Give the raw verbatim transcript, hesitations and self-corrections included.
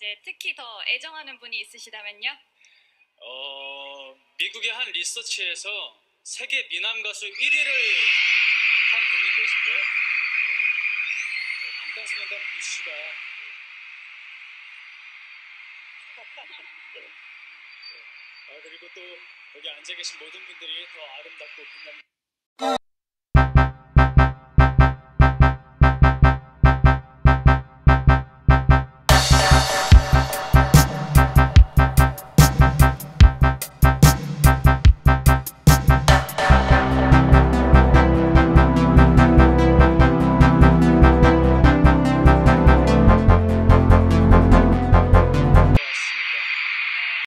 이제 특히 더 애정하는 분이 있으시다면요? 어, 미국의 한 리서치에서 세계 미남 가수 일 위를 한 분이 계신데요. 네, 방탄소년단 부시가 네. 아, 그리고 또 여기 앉아 계신 모든 분들이 더 아름답고 빛나는